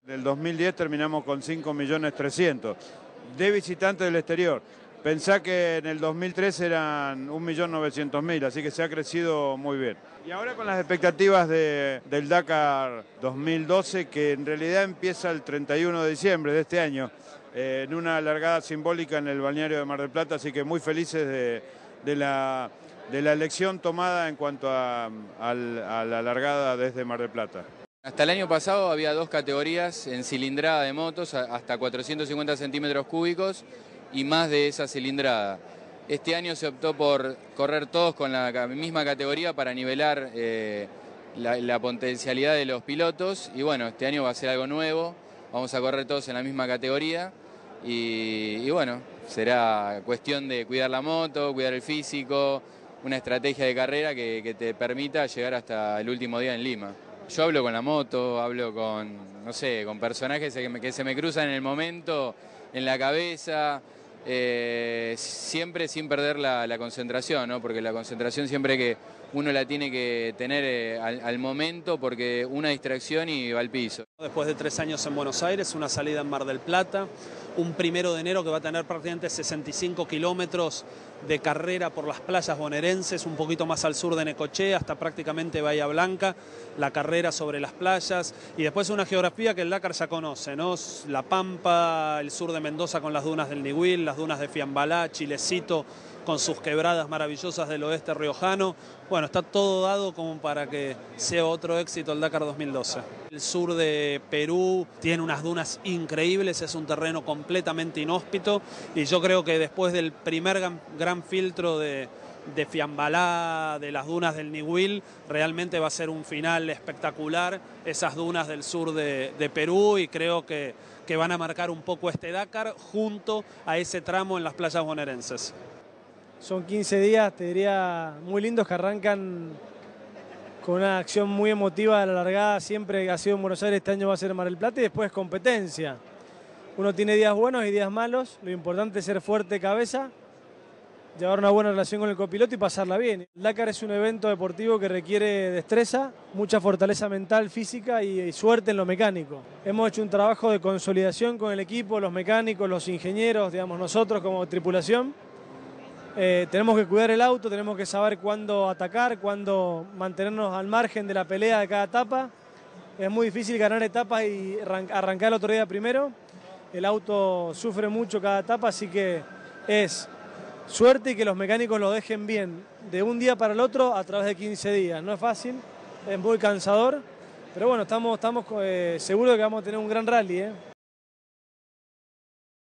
Del 2010 terminamos con 5.300.000 de visitantes del exterior. Pensá que en el 2003 eran 1.900.000, así que se ha crecido muy bien. Y ahora con las expectativas del Dakar 2012, que en realidad empieza el 31 de diciembre de este año, en una largada simbólica en el balneario de Mar del Plata, así que muy felices de la elección tomada en cuanto a la largada desde Mar del Plata. Hasta el año pasado había dos categorías en cilindrada de motos, hasta 450 centímetros cúbicos y más de esa cilindrada. Este año se optó por correr todos con la misma categoría para nivelar la potencialidad de los pilotos. Y bueno, este año va a ser algo nuevo, vamos a correr todos en la misma categoría y bueno, será cuestión de cuidar la moto, cuidar el físico, una estrategia de carrera que te permita llegar hasta el último día en Lima. Yo hablo con la moto, hablo con, no sé, con personajes que se me cruzan en el momento, en la cabeza, siempre sin perder la concentración, ¿no? Porque la concentración siempre que uno la tiene que tener al momento, porque una distracción y va al piso. Después de 3 años en Buenos Aires, una salida en Mar del Plata, un 1 de enero que va a tener prácticamente 65 kilómetros de carrera por las playas bonaerenses, un poquito más al sur de Necochea, hasta prácticamente Bahía Blanca, la carrera sobre las playas, y después una geografía que el Dakar ya conoce, ¿no? La Pampa, el sur de Mendoza con las dunas del Nihuil, las dunas de Fiambalá, Chilecito, con sus quebradas maravillosas del oeste riojano. Bueno, está todo dado como para que sea otro éxito el Dakar 2012. El sur de Perú tiene unas dunas increíbles, es un terreno completamente inhóspito y yo creo que después del primer gran filtro de Fiambalá, de las dunas del Nihuil, realmente va a ser un final espectacular, esas dunas del sur de Perú, y creo que van a marcar un poco este Dakar junto a ese tramo en las playas bonaerenses. Son 15 días, te diría, muy lindos que arrancan con una acción muy emotiva a la largada. Siempre ha sido en Buenos Aires, este año va a ser en Mar del Plata, y después competencia. Uno tiene días buenos y días malos. Lo importante es ser fuerte de cabeza, llevar una buena relación con el copiloto y pasarla bien. El Dakar es un evento deportivo que requiere destreza, mucha fortaleza mental, física y suerte en lo mecánico. Hemos hecho un trabajo de consolidación con el equipo, los mecánicos, los ingenieros, digamos nosotros como tripulación. Tenemos que cuidar el auto, tenemos que saber cuándo atacar, cuándo mantenernos al margen de la pelea de cada etapa. Es muy difícil ganar etapas y arrancar el otro día primero. El auto sufre mucho cada etapa, así que es suerte y que los mecánicos lo dejen bien de un día para el otro a través de 15 días. No es fácil, es muy cansador, pero bueno, estamos seguros de que vamos a tener un gran rally, ¿eh?